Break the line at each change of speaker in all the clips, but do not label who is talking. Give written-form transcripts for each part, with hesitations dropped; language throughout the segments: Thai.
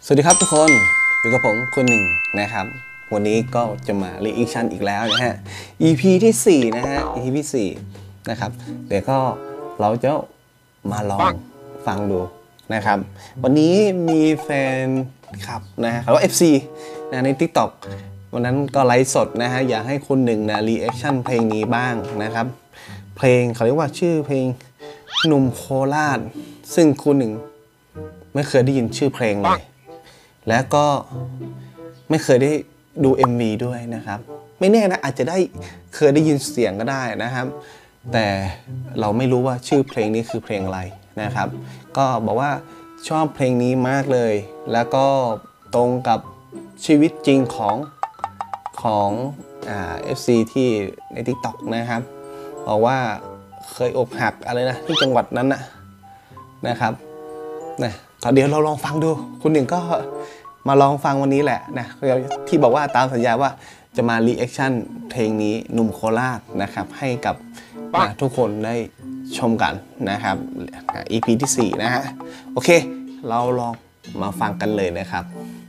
สวัสดีครับทุกคนอยู่กับผมคนหนึ่งนะครับวันนี้ก็จะมารีแอคชั่นอีกแล้วนะฮะ EP ที่4นะฮะ EP ที่4นะครับเดี๋ยวก็เราจะมาลองฟังดูนะครับวันนี้มีแฟนคลับนะฮะหรือว่า FC นะใน TikTok วันนั้นก็ไลฟ์สดนะฮะอยากให้คนหนึ่งนะรีแอคชั่นเพลงนี้บ้างนะครับเพลงเขาเรียกว่าชื่อเพลงหนุ่มโคราชซึ่งคุณหนึ่งไม่เคยได้ยินชื่อเพลงเลยและก็ไม่เคยได้ดู MV ด้วยนะครับไม่แน่นะอาจจะได้เคยได้ยินเสียงก็ได้นะครับแต่เราไม่รู้ว่าชื่อเพลงนี้คือเพลงอะไรนะครับก็บอกว่าชอบเพลงนี้มากเลยแล้วก็ตรงกับชีวิตจริงของFC ที่ใน TikTok นะครับบอกว่าเคยอกหักอะไรนะที่จังหวัดนั้นนะครับนะเดี๋ยวเราลองฟังดูคุณหนึ่งก็มาลองฟังวันนี้แหละนะที่บอกว่าตามสัญญาว่าจะมารีแอคชั่นเพลงนี้หนุ่มโคราชนะครับให้กับทุกคนได้ชมกันนะครับ EP ที่4นะฮะโอเคเราลองมาฟังกันเลยนะครับ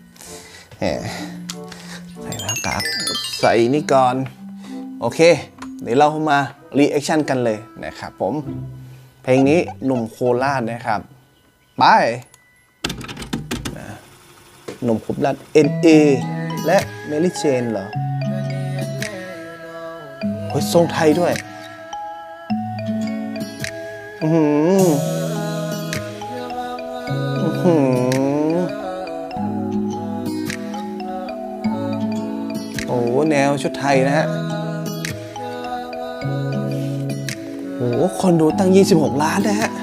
ใส่หน้ากากใส่นี่ก่อนโอเคเดี๋ยวเรามารีแอคชั่นกันเลยนะครับผมเพลงนี้หนุ่มโคราชนะครับไปหนุ่มโคราช NA และเมลิเจนเหรอโอ้ยทรงไทยด้วยโอ้แนวชุดไทยนะฮะโอ้คนดูตั้ง26 ล้านนะฮะ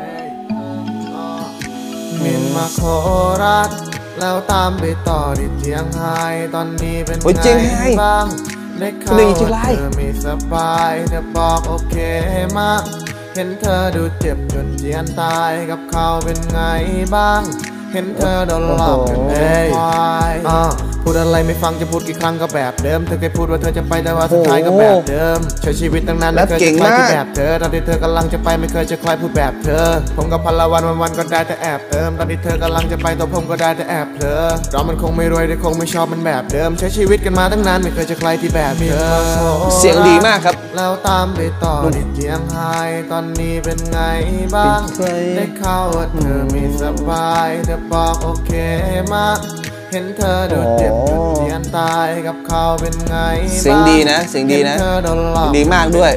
มินมาโคราชแล้วตามไปต่อที่เชียงรายตอนนี้เป็นไงบ้างได้ข่าวว่าเธอไม่สบายเธอบอกโอเคมากเห็นเธอดูเจ็บจนเจียนตายกับเขาเป็นไงบ้างเห็นเธอโดนหลอกจนเป็นควายพูดอะไรไม่ฟังจะพูดกี่ครั้งก็แบบเดิมเธอเคยพูดว่าเธอจะไปแต่ว่าสุดท้ายก็แบบเดิมใช้ชีวิตตั้งนานไม่เคยจะใครที่แบบเธอตอนที่เธอกำลังจะไปไม่เคยจะใครพูดแบบเธอผมกับพันละวันก็ได้แต่แอบเติมตอนที่เธอกำลังจะไปตัวผมก็ได้แต่แอบเธอเรามันคงไม่รวยแต่คงไม่ชอบมันแบบเดิมใช้ชีวิตกันมาตั้งนานไม่เคยจะใครที่แบบเธอ
เสียงดีมากครับ
แล้วตามไปต่อที่เชียงรายตอนนี้เป็นไงบ้างได้ข่าวว่าเธอไม่สบายเธอบอกโอเคมากเห็นเธอโดนเจ็บจนเจียนตายกับเขาเป็นไง
เสียงดีนะเสียงดีนะดีมากด้วย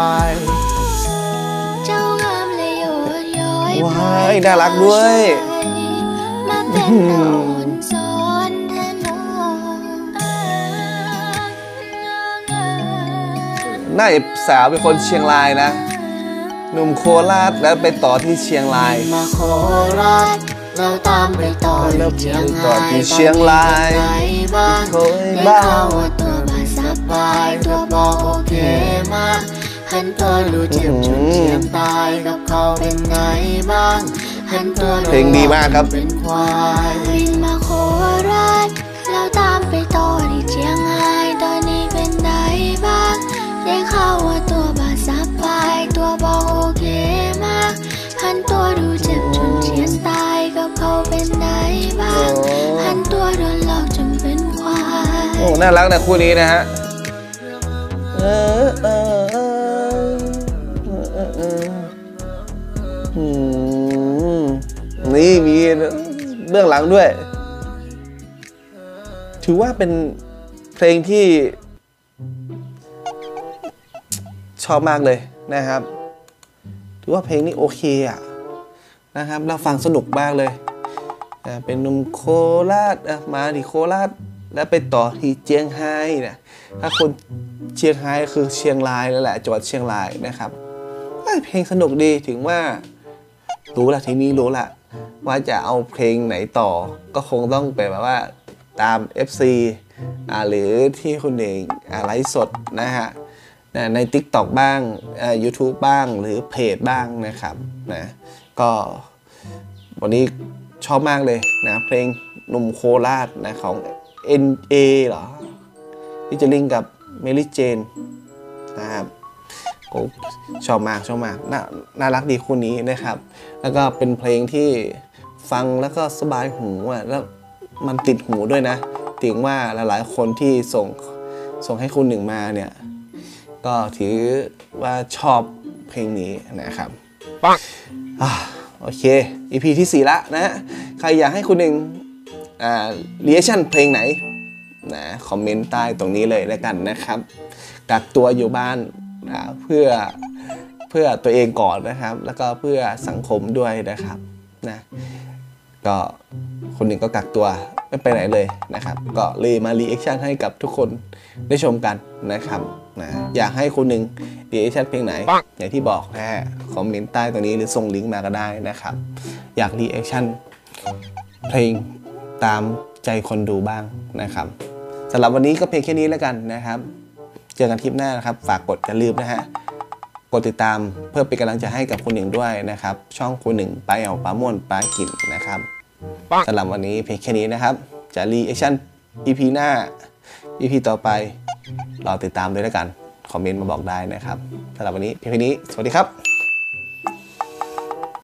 ว้ายน่ารักด้วยน่าจะสาวเป็นคนเชียงรายนะหนุ่มโคราชแล้วไปต่อที่เชียงราย
มาโคราชเราตามไปต่อที่เชียงรายเคยบ้างว่าตัวไม่สบายตัวบอกโอเคมากเห็นเธอดูเจ็บจนเจียนตายกับเขาเป็นไงบ้างเห็นเธอ
เพลงดีมากครับ
เป็นควายมาโคราชเราตามไปต่อที่เชียงรายตอนนี้เป็นไงบ้างได้ข่าวว่าตัวบาสบายตัวบอกโอเคมากหันตัวดูเจ็บจนเจียนตายกับเขาเป็นไงบ้างหันตัวโดนหลอกจนเป็นควาย
โอ้น่ารักนะคู่นี้นะฮะนี่มีเบื้องหลังด้วยถือว่าเป็นเพลงที่ชอบมากเลยนะครับถือว่าเพลงนี้โอเคนะครับเราฟังสนุกมากเลยเป็นหนุ่มโคราชมาที่โคราชแล้วไปต่อที่เชียงรายนะถ้าคนเชียงรายคือเชียงรายนั่นแหละจังหวัดเชียงรายนะครับเพลงสนุกดีถึงว่ารู้ละทีนี้รู้ละว่าจะเอาเพลงไหนต่อก็คงต้องไปแบบว่าตาม FC หรือที่คุณเองไลฟ์สดนะฮะใน TikTok บ้างYouTube บ้างหรือเพจบ้างนะครับนะก็วันนี้ชอบมากเลยนะเพลงหนุ่มโคราชนะของ NA เหรอที่จะลิงกับเมลิเจนนะครับ ชอบมากน่ารักดีคู่นี้นะครับแล้วก็เป็นเพลงที่ฟังแล้วก็สบายหูแล้วมันติดหูด้วยนะถึงว่าหลายๆคนที่ส่งให้คุณหนึ่งมาเนี่ยก็ถือว่าชอบเพลงนี้นะครับโอเค EP ที่4ละนะใครอยากให้คุณหนึ่งรีแอคชั่นเพลงไหนนะคอมเมนต์ใต้ตรงนี้เลยแล้วกันนะครับกักตัวอยู่บ้านเพื่อตัวเองก่อนนะครับแล้วก็เพื่อสังคมด้วยนะครับนะก็คนหนึ่งก็กักตัวไม่ไปไหนเลยนะครับก็เลยมารีแอคชั่นให้กับทุกคนได้ชมกันนะครับนะอยากให้คนหนึ่งรีแอคชั่นเพลงไหนอย่างที่บอกนะฮะคอมเมนต์ใต้ตรงนี้หรือส่งลิงก์มาก็ได้นะครับอยากรีแอคชั่นเพลงตามใจคนดูบ้างนะครับสำหรับวันนี้ก็เพียงแค่นี้แล้วกันนะครับเจอกันคลิปหน้านะครับฝากกดอย่าลืมนะฮะกดติดตามเพื่อเป็นกำลังใจให้กับคุณหนึ่งด้วยนะครับช่องคุณหนึ่งป้าเอ๋วป้าม่วนป้ากินนะครับสำหรับวันนี้เพียงแค่นี้นะครับจะรีแอคชั่น EP หน้า EP ต่อไปรอติดตามด้วยแล้วกันคอมเมนต์มาบอกได้นะครับสำหรับวันนี้เพียงแค่นี้สวัสดีครับ